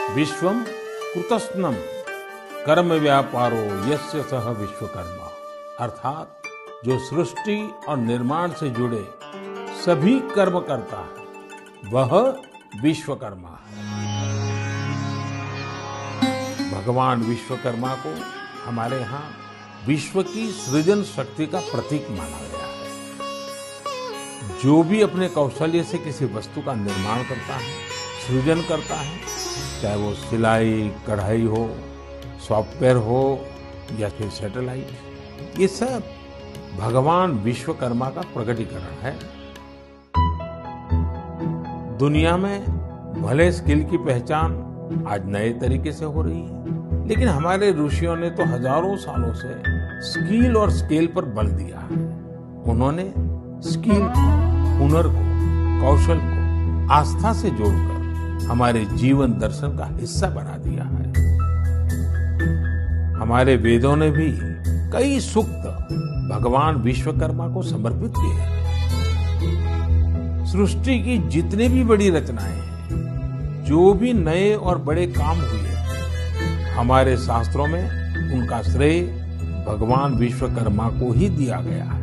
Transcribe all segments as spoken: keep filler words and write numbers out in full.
विश्वम कृतस्नम कर्म व्यापारो यस्य सह विश्वकर्मा। अर्थात जो सृष्टि और निर्माण से जुड़े सभी कर्म करता है वह विश्वकर्मा है। भगवान विश्वकर्मा को हमारे यहाँ विश्व की सृजन शक्ति का प्रतीक माना गया है। जो भी अपने कौशल्य से किसी वस्तु का निर्माण करता है, सृजन करता है, चाहे वो सिलाई कढ़ाई हो, सॉफ्टवेयर हो या फिर सैटेलाइट, ये सब भगवान विश्वकर्मा का प्रकटीकरण है। दुनिया में भले स्किल की पहचान आज नए तरीके से हो रही है, लेकिन हमारे ऋषियों ने तो हजारों सालों से स्किल और स्केल पर बल दिया है। उन्होंने स्किल को, हुनर को, कौशल को आस्था से जोड़कर हमारे जीवन दर्शन का हिस्सा बना दिया है। हमारे वेदों ने भी कई सूक्त भगवान विश्वकर्मा को समर्पित किए हैं। सृष्टि की जितने भी बड़ी रचनाएं हैं, जो भी नए और बड़े काम हुए, हमारे शास्त्रों में उनका श्रेय भगवान विश्वकर्मा को ही दिया गया है।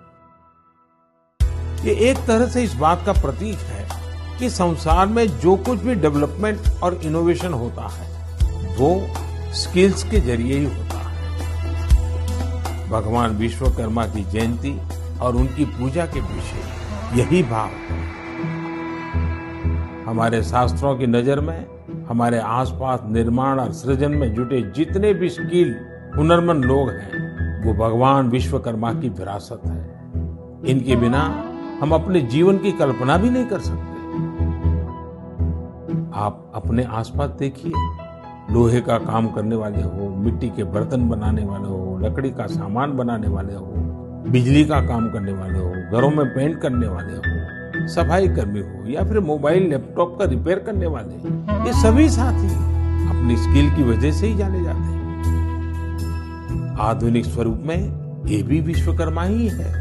ये एक तरह से इस बात का प्रतीक है कि संसार में जो कुछ भी डेवलपमेंट और इनोवेशन होता है वो स्किल्स के जरिए ही होता है। भगवान विश्वकर्मा की जयंती और उनकी पूजा के पीछे यही भाव है। हमारे शास्त्रों की नजर में हमारे आसपास निर्माण और सृजन में जुटे जितने भी स्किल हुनरमंद लोग हैं, वो भगवान विश्वकर्मा की विरासत है। इनके बिना हम अपने जीवन की कल्पना भी नहीं कर सकते। आप अपने आसपास देखिए, लोहे का काम करने वाले हो, मिट्टी के बर्तन बनाने वाले हो, लकड़ी का सामान बनाने वाले हो, बिजली का काम करने वाले हो, घरों में पेंट करने वाले हो, सफाई कर्मी हो या फिर मोबाइल लैपटॉप का रिपेयर करने वाले, ये सभी साथी अपनी स्किल की वजह से ही जाने जाते हैं। आधुनिक स्वरूप में ये भी विश्वकर्मा ही है।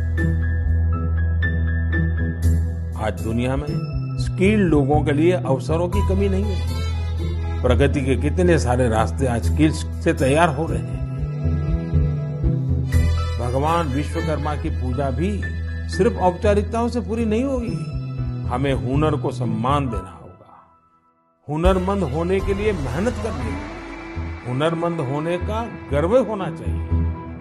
आज दुनिया में स्किल्ड लोगों के लिए अवसरों की कमी नहीं है। प्रगति के कितने सारे रास्ते आज स्किल्स से तैयार हो रहे हैं। भगवान विश्वकर्मा की पूजा भी सिर्फ औपचारिकताओं से पूरी नहीं होगी। हमें हुनर को सम्मान देना होगा। हुनरमंद होने के लिए मेहनत करनी होगी। हुनरमंद होने का गर्व होना चाहिए।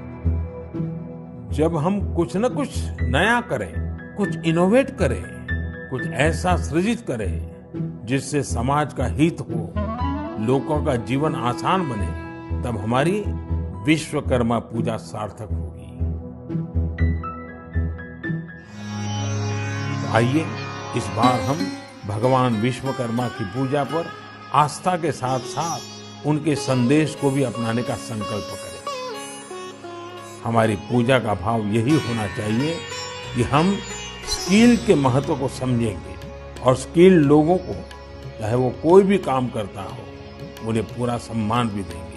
जब हम कुछ न कुछ नया करें, कुछ इनोवेट करें, कुछ ऐसा सृजित करें जिससे समाज का हित हो, लोगों का जीवन आसान बने, तब हमारी विश्वकर्मा पूजा सार्थक होगी। तो आइए इस बार हम भगवान विश्वकर्मा की पूजा पर आस्था के साथ साथ उनके संदेश को भी अपनाने का संकल्प करें। हमारी पूजा का भाव यही होना चाहिए कि हम स्किल के महत्व को समझेंगे और स्किल लोगों को, चाहे वो कोई भी काम करता हो, उन्हें पूरा सम्मान भी देंगे।